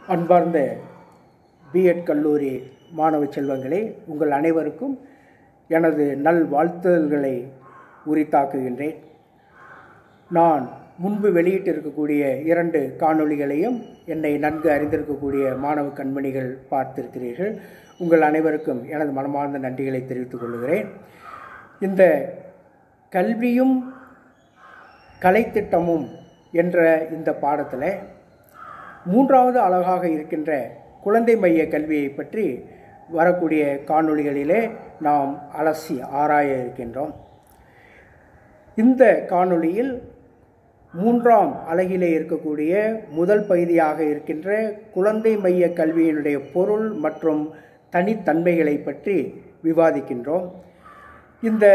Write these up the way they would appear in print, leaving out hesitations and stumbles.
அன்பார்ந்த பிஎட் கல்லூரி மாணவ செல்வங்களே, உங்கள் அனைவருக்கும் எனது நல்வாழ்த்துதல்களை உரித்தாக்குகின்றேன். நான் முன்பு வெளியிட்டிருக்கக்கூடிய 2 காணொளிகளையும் என்னை நன்கு அறிந்திருக்கக்கூடிய மாணவ கண்மணிகள் பார்த்திருக்கிறீர்கள். உங்கள் அனைவருக்கும் எனது மனமார்ந்த நன்றிகளை தெரிவித்துக் கொள்கிறேன். இந்த கல்வியும் கலைத்திட்டமும் என்ற இந்த பாடத்தில் 3வது அழகாக இருக்கின்ற குழந்தை மைய கல்வியை பற்றி வரக்கூடிய காணொளிகளிலே நாம் அலசி ஆராய இருக்கின்றோம். இந்த காணொளியில் 3ஆம் அலகிலே இருக்கக்கூடிய முதல் பகுதியாக இருக்கின்ற குழந்தை மைய கல்வியினுடைய பொருள் மற்றும் தனித்தன்மைகளை பற்றி விவாதிக்கின்றோம். இந்த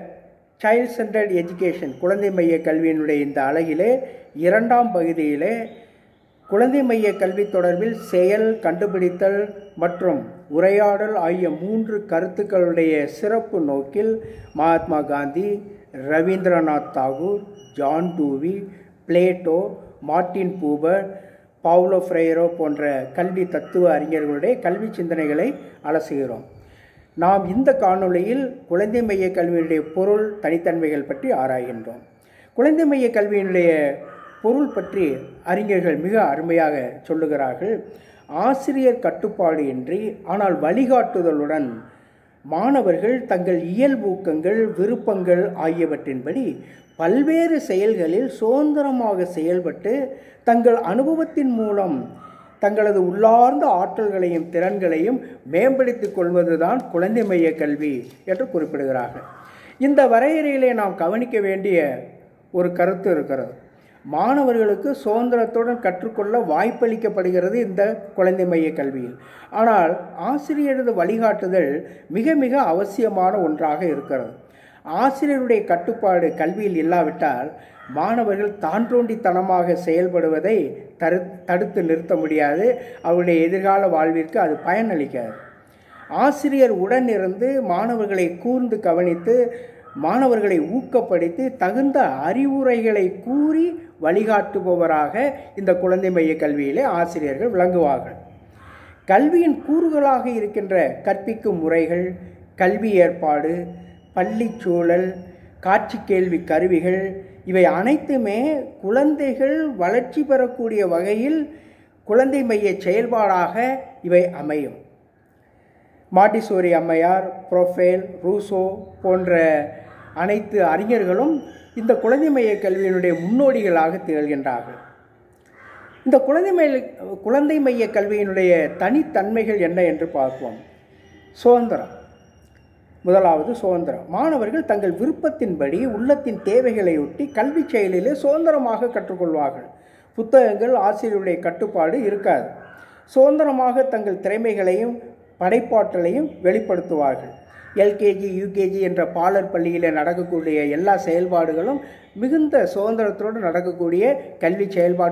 சைல்ட் சென்டர்ட் எஜுகேஷன் குழந்தை மைய கல்வியினுடைய இந்த அலகிலே 2ஆம் பகுதியிலே குழந்தை மைய கல்வி தொடர்பில் செயல், கண்டுபிடித்தல் மற்றும் உரையாடல் ஆகிய 3 கருத்துக்களுடைய சிறப்பு நோக்கில் Mahatma Gandhi, Rabindranath Tagore, John Dewey, Plato, Martin Buber, Paulo Freire போன்ற கல்வி தத்துவ அறிஞர்களுடைய கல்வி சிந்தனைகளை அலசுகிறோம். நாம் இந்த காணொளியில் குழந்தை மைய கல்வியினுடைய பொருள், தனித்தன்மைகள் பற்றி ஆராய்கின்றோம். குழந்தை மைய கல்வியினுடைய பொருள் பற்றி அறிஞர்கள் மிக அருமையாக சொல்லுகிறார்கள். ஆசிரியர் கட்டுப்பாடு இன்றி ஆனால் வழிகாட்டுதலுடன் மாணவர்கள் தங்கள் இயல்பூக்கங்கள், விருப்பங்கள் ஆகியவற்றின்படி பல்வேறு செயல்களில் சுதந்திரமாக செயல்பட்டு தங்கள் அனுபவத்தின் மூலம் தங்களது உள்ளார்ந்த ஆற்றல்களையும் திறன்களையும் மேம்படுத்திக் கொள்வதுதான் குழந்தை மைய கல்வி என்று குறிப்பிடுகிறார்கள். இந்த வரையறையிலே நாம் கவனிக்க வேண்டிய ஒரு கருத்து இருக்கிறது. மாணவர்களுக்கு சுதந்திரத்துடன் கற்றுக்கொள்ள வாய்ப்பளிக்கப்படுகிறது இந்த குழந்தை மைய கல்வியில். ஆனால் ஆசிரியரது வழிகாட்டுதல் மிக மிக அவசியமான ஒன்றாக இருக்கிறது. ஆசிரியருடைய கட்டுப்பாடு கல்வியில் இல்லாவிட்டால் மாணவர்கள் தான் தோண்டித்தனமாக செயல்படுவதை தடுத்து நிறுத்த முடியாது. அவருடைய எதிர்கால வாழ்விற்கு அது பயனளிக்காது. ஆசிரியர் உடன் இருந்து மாணவர்களை கூர்ந்து கவனித்து மாணவர்களை ஊக்கப்படுத்தி தகுந்த அறிவுரைகளை கூறி வழிகாட்டுபவராக இந்த குழந்தை மைய கல்வியிலே ஆசிரியர்கள் விளங்குவார்கள். கல்வியின் கூறுகளாக இருக்கின்ற கற்பிக்கும் முறைகள், கல்வி ஏற்பாடு, பள்ளி சூழல், காட்சி கேள்வி கருவிகள் இவை அனைத்துமே குழந்தைகள் வளர்ச்சி பெறக்கூடிய வகையில் குழந்தை மைய செயல்பாடாக இவை அமையும். மாண்டிசோரி அம்மையார், ப்ரோஃபேல், ரூசோ போன்ற அனைத்து அறிஞர்களும் இந்த குழந்தை மைய கல்வியினுடைய முன்னோடிகளாக திகழ்கின்றார்கள். இந்த குழந்தை மைய கல்வியினுடைய தனித்தன்மைகள் என்ன என்று பார்ப்போம். சுதந்திரம். முதலாவது சுதந்திரம். மாணவர்கள் தங்கள் விருப்பத்தின்படி உள்ளத்தின் தேவைகளை ஒட்டி கல்வி செயலிலே சுதந்திரமாக கற்றுக்கொள்வார்கள். புத்தகங்கள், ஆசிரியருடைய கட்டுப்பாடு இருக்காது. சுதந்திரமாக தங்கள் திறமைகளையும் படைப்பாற்றலையும் வெளிப்படுத்துவார்கள். எல்கேஜி, யூகேஜி என்ற பாலர் பள்ளியில் நடக்கக்கூடிய எல்லா செயல்பாடுகளும் மிகுந்த சுதந்திரத்தோடு நடக்கக்கூடிய கல்வி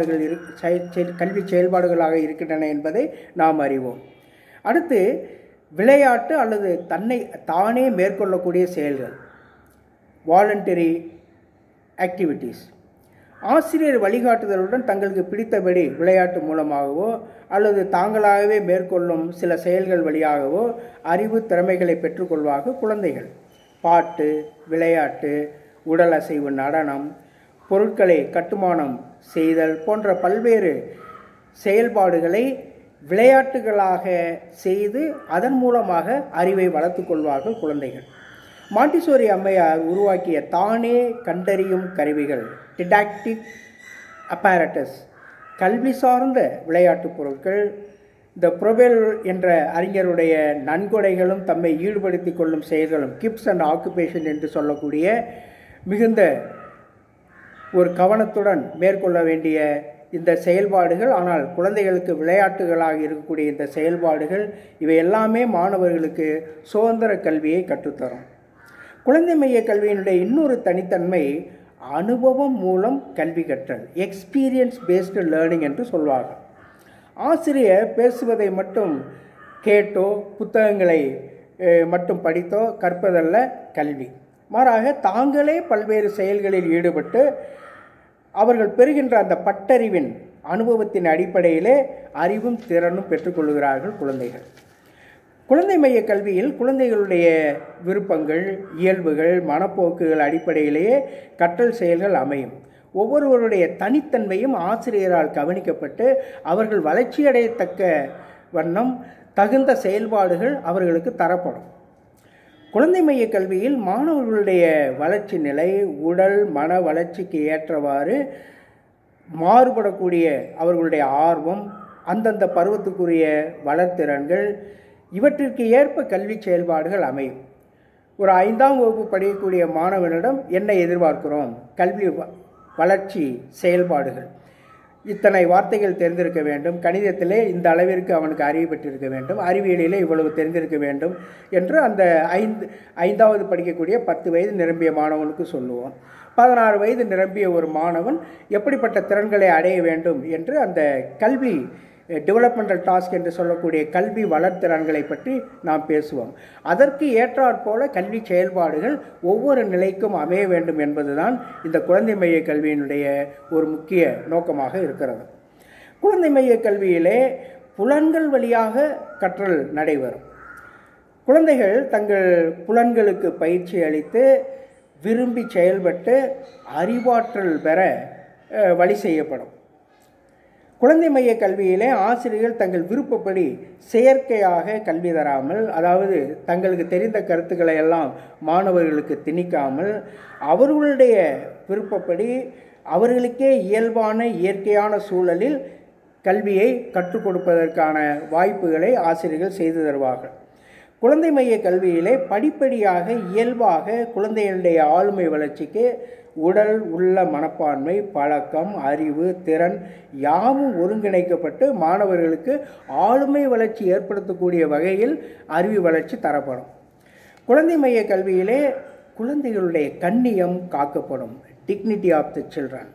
செயல்பாடுகளாக இருக்கின்றன என்பதை நாம் அறிவோம். அடுத்து விளையாட்டு அல்லது தானே மேற்கொள்ளக்கூடிய செயல்கள், வாலண்டரி ஆக்டிவிட்டீஸ். ஆசிரியர் வழிகாட்டுதலுடன் தங்களுக்கு பிடித்தபடி விளையாட்டு மூலமாகவோ அல்லது தாங்களாகவே மேற்கொள்ளும் சில செயல்கள் வழியாகவோ அறிவு திறமைகளை பெற்றுக்கொள்வார்கள் குழந்தைகள். பாட்டு, விளையாட்டு, உடல் அசைவு, நடனம், பொருட்களை கட்டுமானம் செய்தல் போன்ற பல்வேறு செயல்பாடுகளை விளையாட்டுகளாக செய்து அதன் மூலமாக அறிவை வளர்த்து கொள்வார்கள் குழந்தைகள். மாண்டிசோரி அம்மையார் உருவாக்கிய தானே கண்டறியும் கருவிகள், டிடாக்டிக் அப்பேரட்டஸ், கல்வி சார்ந்த விளையாட்டு பொருட்கள், இந்த ப்ரோபெல் என்ற அறிஞருடைய நன்கொடைகளும் தம்மை ஈடுபடுத்தி கொள்ளும் செயல்களும், கிப்ஸ் அண்ட் ஆக்குபேஷன் என்று சொல்லக்கூடிய மிகுந்த ஒரு கவனத்துடன் மேற்கொள்ள வேண்டிய இந்த செயல்பாடுகள், ஆனால் குழந்தைகளுக்கு விளையாட்டுகளாக இருக்கக்கூடிய இந்த செயல்பாடுகள் இவை எல்லாமே மாணவர்களுக்கு சுதந்திர கல்வியை கற்றுத்தரும். குழந்தை மைய கல்வியினுடைய இன்னொரு தனித்தன்மை அனுபவம் மூலம் கல்வி கற்றல், எக்ஸ்பீரியன்ஸ் பேஸ்டு லேர்னிங் என்று சொல்வார்கள். ஆசிரியர் பேசுவதை மட்டும் கேட்டோ புத்தகங்களை மட்டும் படித்தோ கற்பதல்ல கல்வி. மாறாக தாங்களே பல்வேறு செயல்களில் ஈடுபட்டு அவர்கள் பெறுகின்ற அந்த பட்டறிவின் அனுபவத்தின் அடிப்படையிலே அறிவும் திறனும் பெற்றுக்கொள்கிறார்கள் குழந்தைகள். குழந்தை மைய கல்வியில் குழந்தைகளுடைய விருப்பங்கள், இயல்புகள், மனப்போக்குகள் அடிப்படையிலேயே கற்றல் செயல்கள் அமையும். ஒவ்வொருவருடைய தனித்தன்மையும் ஆசிரியரால் கவனிக்கப்பட்டு அவர்கள் வளர்ச்சியடையத்தக்க வண்ணம் தகுந்த செயல்பாடுகள் அவர்களுக்கு தரப்படும். குழந்தை மைய கல்வியில் மாணவர்களுடைய வளர்ச்சி நிலை, உடல், மன வளர்ச்சிக்கு ஏற்றவாறு மாறுபடக்கூடிய அவர்களுடைய ஆர்வம், அந்தந்த பருவத்துக்குரிய வளர்த்திறன்கள், இவற்றிற்கு ஏற்ப கல்வி செயல்பாடுகள் அமையும். ஒரு 5ஆம் வகுப்பு படிக்கக்கூடிய மாணவனிடம் என்ன எதிர்பார்க்கிறோம்? கல்வி வளர்ச்சி செயல்பாடுகள், இத்தனை வார்த்தைகள் தெரிந்திருக்க வேண்டும், கணிதத்திலே இந்த அளவிற்கு அவனுக்கு அறிவு பெற்றிருக்க வேண்டும், அறிவியலிலே இவ்வளவு தெரிந்திருக்க வேண்டும் என்று அந்த 5வது படிக்கக்கூடிய 10 வயது நிரம்பிய மாணவனுக்கு சொல்லுவோம். 16 வயது நிரம்பிய ஒரு மாணவன் எப்படிப்பட்ட திறன்களை அடைய வேண்டும் என்று அந்த கல்வி டெவலப்மெண்டல் டாஸ்க் என்று சொல்லக்கூடிய கல்வி வளர்த்திறன்களை பற்றி நாம் பேசுவோம். அதற்கு ஏற்றாற்போல கல்வி செயல்பாடுகள் ஒவ்வொரு நிலைக்கும் அமைய வேண்டும் என்பதுதான் இந்த குழந்தை மைய கல்வியினுடைய ஒரு முக்கிய நோக்கமாக இருக்கிறது. குழந்தை மைய கல்வியிலே புலன்கள் வழியாக கற்றல் நடைபெறும். குழந்தைகள் தங்கள் புலன்களுக்கு பயிற்சி அளித்து விரும்பி செயல்பட்டு அறிவாற்றல் பெற வழி செய்யப்படும். குழந்தை மைய கல்வியிலே ஆசிரியர்கள் தங்கள் விருப்பப்படி செயற்கையாக கல்வி தராமல், அதாவது தங்களுக்கு தெரிந்த கருத்துக்களை எல்லாம் மாணவர்களுக்கு திணிக்காமல், அவர்களுடைய விருப்பப்படி அவர்களுக்கே இயல்பான இயற்கையான சூழலில் கல்வியை கற்றுக் கொடுப்பதற்கான வாய்ப்புகளை ஆசிரியர்கள் செய்து தருவார்கள். குழந்தை மைய கல்வியிலே படிப்படியாக இயல்பாக குழந்தைகளுடைய ஆளுமை வளர்ச்சிக்கு உடல், உள்ள மனப்பான்மை, பழக்கம், அறிவு, திறன் யாவும் ஒருங்கிணைக்கப்பட்டு மாணவர்களுக்கு ஆளுமை வளர்ச்சி ஏற்படுத்தக்கூடிய வகையில் அறிவு வளர்ச்சி தரப்படும். குழந்தை மைய கல்வியிலே குழந்தைகளுடைய கண்ணியம் காக்கப்படும். Dignity of the children.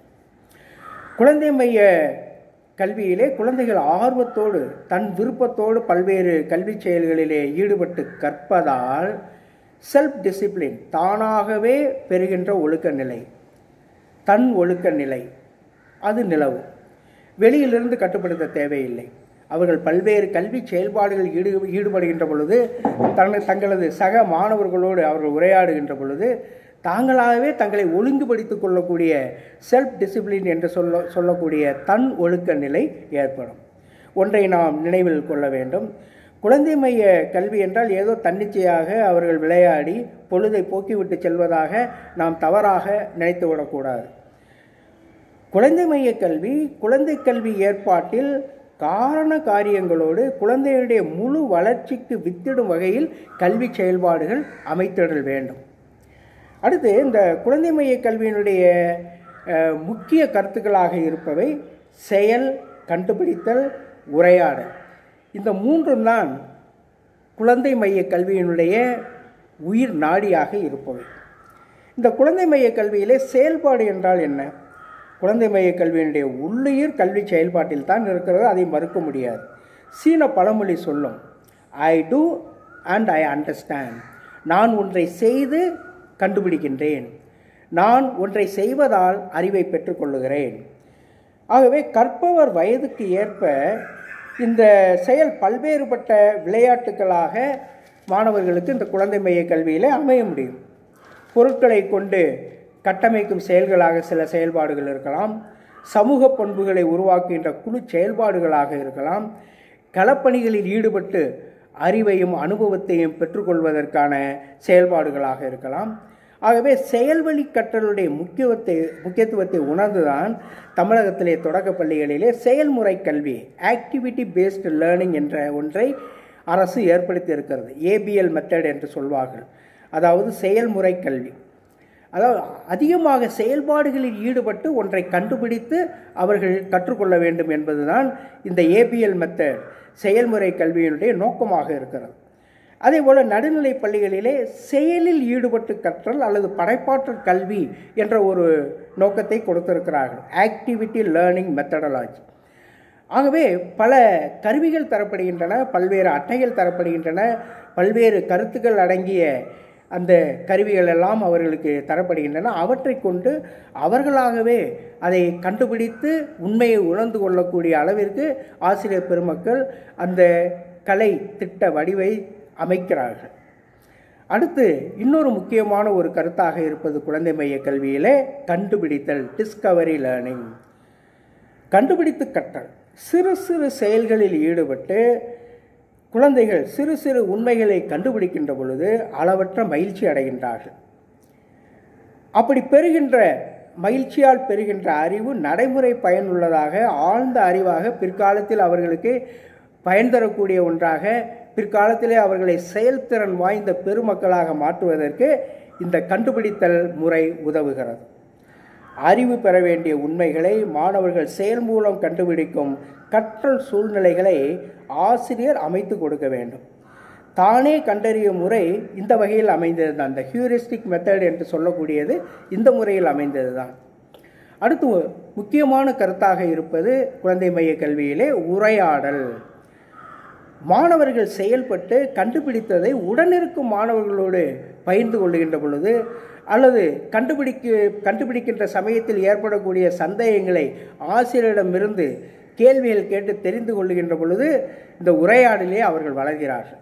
குழந்தை மைய கல்வியிலே குழந்தைகள் ஆர்வத்தோடு தன் விருப்பத்தோடு பல்வேறு கல்வி செயல்களிலே ஈடுபட்டு கற்பதால் செல்ஃப் டிசிப்ளின், தானாகவே பெறுகின்ற ஒழுக்க நிலை, தன் ஒழுக்க நிலை அது நிலவும். வெளியிலிருந்து கட்டுப்படுத்த தேவையில்லை. அவர்கள் பல்வேறு கல்வி செயல்பாடுகள் ஈடுபடுகின்ற பொழுது, தங்களது சக மாணவர்களோடு அவர்கள் உரையாடுகின்ற பொழுது தாங்களாகவே தங்களை ஒழுங்குபடுத்திக் கொள்ளக்கூடிய செல்ஃப் டிசிப்ளின் என்று சொல்லக்கூடிய தன் ஒழுக்க நிலை ஏற்படும். ஒன்றை நாம் நினைவில் கொள்ள வேண்டும். குழந்தை மைய கல்வி என்றால் ஏதோ தன்னிச்சையாக அவர்கள் விளையாடி பொழுதை போக்கிவிட்டு செல்வதாக நாம் தவறாக நினைத்து விடக்கூடாது. குழந்தை மைய கல்வி குழந்தை கல்வி ஏற்பாட்டில் காரண காரியங்களோடு குழந்தைகளுடைய முழு வளர்ச்சிக்கு வித்திடும் வகையில் கல்வி செயல்பாடுகள் அமைத்திடல் வேண்டும். அடுத்து, இந்த குழந்தை மைய கல்வியினுடைய முக்கிய கருத்துக்களாக இருப்பவை செயல், கண்டுபிடித்தல், உரையாடல். இந்த மூன்றும் தான் குழந்தை மைய கல்வியினுடைய உயிர் நாடியாக இருப்பவை. இந்த குழந்தை மைய கல்வியிலே செயல்பாடு என்றால் என்ன? குழந்தை மைய கல்வியினுடைய உள்ளுயிர் கல்வி செயல்பாட்டில் தான் இருக்கிறது, அதை மறுக்க முடியாது. சீன பழமொழி சொல்லும், I do and I understand. நான் ஒன்றை செய்து கண்டுபிடிக்கின்றேன், நான் ஒன்றை செய்வதால் அறிவை பெற்றுக்கொள்ளுகிறேன். ஆகவே கற்பவர் வயதுக்கு ஏற்ப இந்த செயல் பல்வேறுபட்ட விளையாட்டுகளாக மாணவர்களுக்கு இந்த குழந்தை மைய கல்வியில் அமைய முடியும். பொருட்களை கொண்டு கட்டமைக்கும் செயல்களாக சில செயல்பாடுகள் இருக்கலாம், சமூக பண்புகளை உருவாக்குகின்ற குழு செயல்பாடுகளாக இருக்கலாம், களப்பணிகளில் ஈடுபட்டு அறிவையும் அனுபவத்தையும் பெற்றுக்கொள்வதற்கான செயல்பாடுகளாக இருக்கலாம். ஆகவே செயல்வழி கற்றலுடைய முக்கியத்துவத்தை உணர்ந்துதான் தமிழகத்திலே தொடக்க பள்ளிகளிலே செயல்முறை கல்வி, ஆக்டிவிட்டி பேஸ்டு லேர்னிங் என்ற ஒன்றை அரசு ஏற்படுத்தி இருக்கிறது. ஏபிஎல் மெத்தட் என்று சொல்வார்கள். அதாவது செயல்முறை கல்வி. அதாவது அதிகமாக செயல்பாடுகளில் ஈடுபட்டு ஒன்றை கண்டுபிடித்து அவர்கள் கற்றுக்கொள்ள வேண்டும் என்பதுதான் இந்த ஏபிஎல் மெத்தட் செயல்முறை கல்வியினுடைய நோக்கமாக இருக்கிறது. அதேபோல் நடுநிலை பள்ளிகளிலே செயலில் ஈடுபட்டு கற்றல் அல்லது படைப்பாற்றல் கல்வி என்ற ஒரு நோக்கத்தை கொடுத்திருக்கிறார்கள், ஆக்டிவிட்டி லேர்னிங் மெத்தடாலஜி. ஆகவே பல கருவிகள் தரப்படுகின்றன, பல்வேறு அட்டைகள் தரப்படுகின்றன, பல்வேறு கருத்துக்கள் அடங்கிய அந்த கருவிகள் எல்லாம் அவர்களுக்கு தரப்படுகின்றன. அவற்றை கொண்டு அவர்களாகவே அதை கண்டுபிடித்து உண்மையை உணர்ந்து கொள்ளக்கூடிய அளவிற்கு ஆசிரியர் பெருமக்கள் அந்த கலை திட்ட வடிவை அமைக்கிறார்கள். அடுத்து இன்னொரு முக்கியமான ஒரு கருத்தாக இருப்பது குழந்தை மைய கல்வியிலே கண்டுபிடித்தல், டிஸ்கவரி லேர்னிங். கண்டுபிடித்து கற்றல். சிறு சிறு செயல்களில் ஈடுபட்டு குழந்தைகள் சிறு சிறு உண்மைகளை கண்டுபிடிக்கின்ற பொழுது அளவற்ற மகிழ்ச்சி அடைகின்றார்கள். அப்படி பெறுகின்ற மகிழ்ச்சியால் பெறுகின்ற அறிவு நடைமுறை பயனுள்ளதாக, ஆழ்ந்த அறிவாக, பிற்காலத்தில் அவர்களுக்கு பயன் தரக்கூடிய ஒன்றாக, பிற்காலத்திலே அவர்களை செயல்திறன் வாய்ந்த பெருமக்களாக மாற்றுவதற்கு இந்த கண்டுபிடித்தல் முறை உதவுகிறது. அறிவு பெற வேண்டிய உண்மைகளை மாணவர்கள் செயல் மூலம் கண்டுபிடிக்கும் கற்றல் சூழ்நிலைகளை ஆசிரியர் அமைத்து கொடுக்க வேண்டும். தானே கண்டறியும் முறை இந்த வகையில் அமைந்தது தான். இந்த ஹியூரிஸ்டிக் மெத்தட் என்று சொல்லக்கூடியது இந்த முறையில் அமைந்தது தான். அடுத்து முக்கியமான கருத்தாக இருப்பது குழந்தை மைய கல்வியிலே உரையாடல். மாணவர்கள் செயல்பட்டு கண்டுபிடித்ததை உடனிருக்கும் மாணவர்களோடு பகிர்ந்து கொள்ளுகின்ற பொழுது அல்லது கண்டுபிடிக்கின்ற சமயத்தில் ஏற்படக்கூடிய சந்தேகங்களை ஆசிரியரிடமிருந்து கேள்விகள் கேட்டு தெரிந்து கொள்ளுகின்ற பொழுது இந்த உரையாடலே அவர்கள் வளர்கிறார்கள்.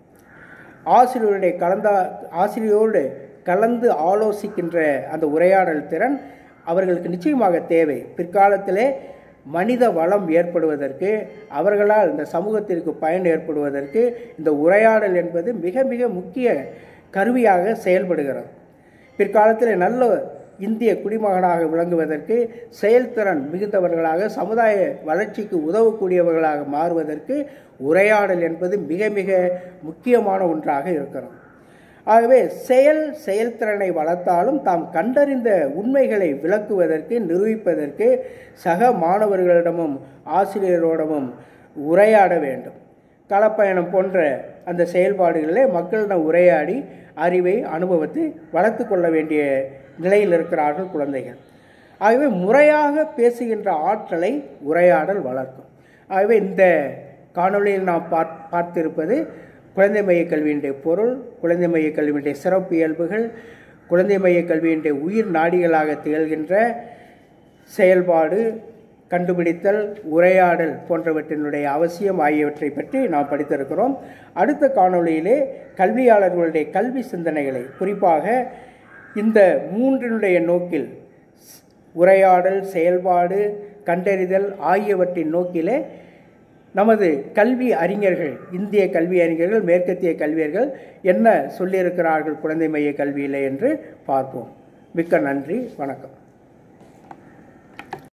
ஆசிரியரோடு கலந்து ஆலோசிக்கின்ற அந்த உரையாடல் திறன் அவர்களுக்கு நிச்சயமாக தேவை. பிற்காலத்திலே மனித வளம் ஏற்படுவதற்கு, அவர்களால் இந்த சமூகத்திற்கு பயன் ஏற்படுவதற்கு இந்த உரையாடல் என்பது மிக மிக முக்கிய கருவியாக செயல்படுகிறது. பிற்காலத்தில் நல்ல இந்திய குடிமகனாக விளங்குவதற்கு, செயல்திறன் மிகுந்தவர்களாக, சமுதாய வளர்ச்சிக்கு உதவக்கூடியவர்களாக மாறுவதற்கு உரையாடல் என்பது மிக மிக முக்கியமான ஒன்றாக இருக்கிறது. ஆகவே செயல்திறனை வளர்த்தாலும் தாம் கண்டறிந்த உண்மைகளை விளக்குவதற்கு, நிரூபிப்பதற்கு சக மாணவர்களிடமும் ஆசிரியரோடமும் உரையாட வேண்டும். களப்பயணம் போன்ற அந்த செயல்பாடுகளிலே மக்களிடம் உரையாடி அறிவை, அனுபவத்தை வளர்த்து கொள்ள வேண்டிய நிலையில் இருக்கிறார்கள் குழந்தைகள். ஆகவே முறையாக பேசுகின்ற ஆற்றலை உரையாடல் வளர்க்கும். ஆகவே இந்த காணொளியில் நாம் பார்த்திருப்பது குழந்தை மைய கல்வியினுடைய பொருள், குழந்தை மைய கல்வியினுடைய சிறப்பு இயல்புகள், குழந்தை மைய கல்வியினுடைய உயிர் நாடிகளாக திகழ்கின்ற செயல்பாடு, கண்டுபிடித்தல், உரையாடல் போன்றவற்றினுடைய அவசியம் ஆகியவற்றை பற்றி நாம் படித்திருக்கிறோம். அடுத்த காணொளியிலே கல்வியாளர்களுடைய கல்வி சிந்தனைகளை, குறிப்பாக இந்த மூன்றினுடைய நோக்கில் உரையாடல், செயல்பாடு, கண்டறிதல் ஆகியவற்றின் நோக்கிலே நமது கல்வி அறிஞர்கள், இந்திய கல்வி அறிஞர்கள், மேற்கத்திய கல்வியர்கள் என்ன சொல்லியிருக்கிறார்கள் குழந்தை மைய கல்வியிலே என்று பார்ப்போம். மிக்க நன்றி, வணக்கம்.